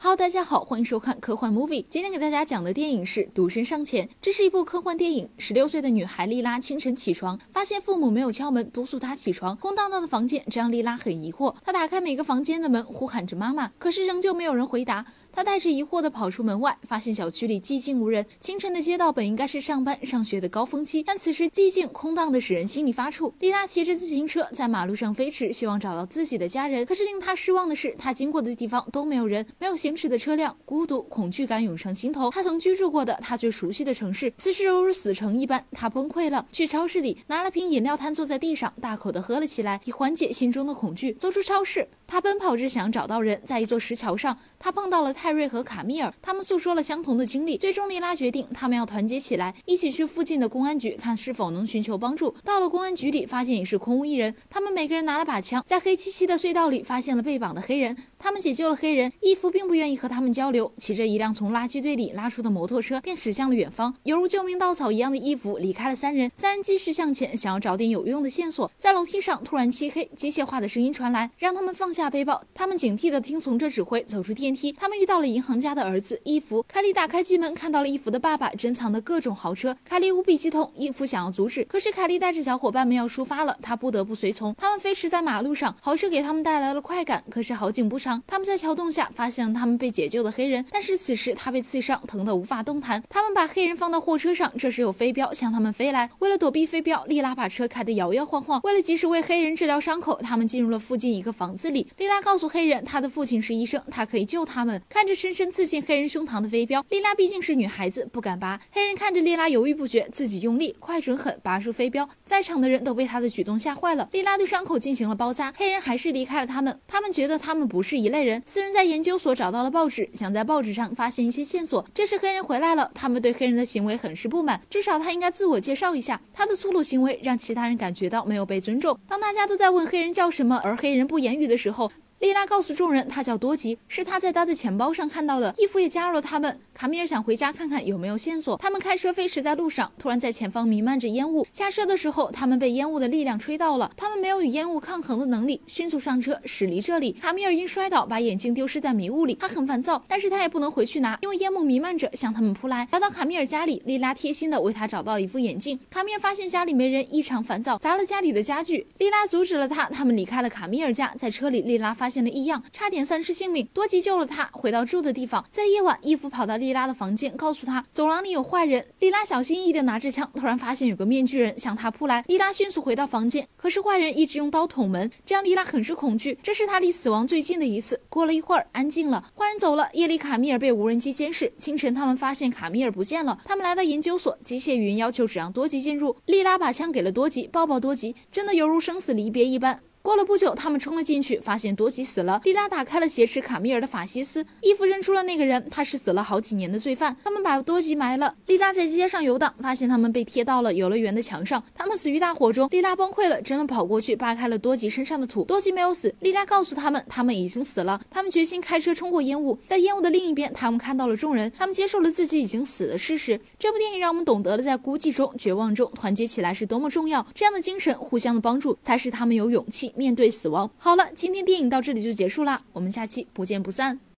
Hello， 大家好，欢迎收看科幻 movie。今天给大家讲的电影是《独身上前》，这是一部科幻电影。16岁的女孩莉拉清晨起床，发现父母没有敲门，督促她起床。空荡荡的房间，这让莉拉很疑惑。她打开每个房间的门，呼喊着妈妈，可是仍旧没有人回答。他带着疑惑地跑出门外，发现小区里寂静无人。清晨的街道本应该是上班上学的高峰期，但此时寂静空荡的使人心里发怵。莉拉骑着自行车在马路上飞驰，希望找到自己的家人。可是令她失望的是，她经过的地方都没有人，没有行驶的车辆，孤独恐惧感涌上心头。她曾居住过的，她最熟悉的城市，此时犹如死城一般。她崩溃了，去超市里拿了瓶饮料，瘫坐在地上，大口地喝了起来，以缓解心中的恐惧。走出超市，她奔跑着想找到人。在一座石桥上，她碰到了泰瑞和卡米尔，他们诉说了相同的经历。最终莉拉决定他们要团结起来，一起去附近的公安局看是否能寻求帮助。到了公安局里，发现也是空无一人。他们每个人拿了把枪，在黑漆漆的隧道里发现了被绑的黑人。他们解救了黑人，伊芙并不愿意和他们交流，骑着一辆从垃圾堆里拉出的摩托车便驶向了远方。犹如救命稻草一样的伊芙离开了三人继续向前，想要找点有用的线索。在楼梯上突然漆黑，机械化的声音传来，让他们放下背包。他们警惕地听从着指挥，走出电梯。他们遇到了银行家的儿子伊芙。凯莉打开机门，看到了伊芙的爸爸珍藏的各种豪车。凯莉无比激动，伊芙想要阻止，可是凯莉带着小伙伴们要出发了，她不得不随从。他们飞驰在马路上，豪车给他们带来了快感。可是好景不长，他们在桥洞下发现了他们被解救的黑人，但是此时他被刺伤，疼得无法动弹。他们把黑人放到货车上，这时有飞镖向他们飞来。为了躲避飞镖，莉拉把车开得摇摇晃晃。为了及时为黑人治疗伤口，他们进入了附近一个房子里。莉拉告诉黑人，他的父亲是医生，他可以救他们。看着深深刺进黑人胸膛的飞镖，莉拉毕竟是女孩子，不敢拔。黑人看着莉拉犹豫不决，自己用力快准狠拔出飞镖。在场的人都被他的举动吓坏了。莉拉对伤口进行了包扎，黑人还是离开了他们。他们觉得他们不是一类人。四人在研究所找到了报纸，想在报纸上发现一些线索。这时黑人回来了，他们对黑人的行为很是不满，至少他应该自我介绍一下。他的粗鲁行为让其他人感觉到没有被尊重。当大家都在问黑人叫什么，而黑人不言语的时候，莉拉告诉众人，他叫多吉，是他在他的钱包上看到的。伊芙也加入了他们。卡米尔想回家看看有没有线索。他们开车飞驰在路上，突然在前方弥漫着烟雾。下车的时候，他们被烟雾的力量吹到了，他们没有与烟雾抗衡的能力，迅速上车驶离这里。卡米尔因摔倒把眼镜丢失在迷雾里，他很烦躁，但是他也不能回去拿，因为烟雾弥漫着向他们扑来。来到卡米尔家里，莉拉贴心的为他找到了一副眼镜。卡米尔发现家里没人，异常烦躁，砸了家里的家具。莉拉阻止了他，他们离开了卡米尔家。在车里，莉拉发现了异样，差点丧失性命。多吉救了他，回到住的地方。在夜晚，伊芙跑到莉拉的房间，告诉他走廊里有坏人。莉拉小心翼翼地拿着枪，突然发现有个面具人向他扑来。莉拉迅速回到房间，可是坏人一直用刀捅门，这让莉拉很是恐惧。这是他离死亡最近的一次。过了一会儿，安静了，坏人走了。夜里，卡米尔被无人机监视。清晨，他们发现卡米尔不见了。他们来到研究所，机械语言要求只让多吉进入。莉拉把枪给了多吉，抱抱多吉，真的犹如生死离别一般。过了不久，他们冲了进去，发现多吉死了。莉拉打开了挟持卡米尔的法西斯，伊芙认出了那个人，他是死了好几年的罪犯。他们把多吉埋了。莉拉在街上游荡，发现他们被贴到了游乐园的墙上，他们死于大火中。莉拉崩溃了，真的跑过去扒开了多吉身上的土。多吉没有死，莉拉告诉他们，他们已经死了。他们决心开车冲过烟雾，在烟雾的另一边，他们看到了众人，他们接受了自己已经死的事实。这部电影让我们懂得了在孤寂中、绝望中团结起来是多么重要，这样的精神互相的帮助才使他们有勇气面对死亡。好了，今天电影到这里就结束啦，我们下期不见不散。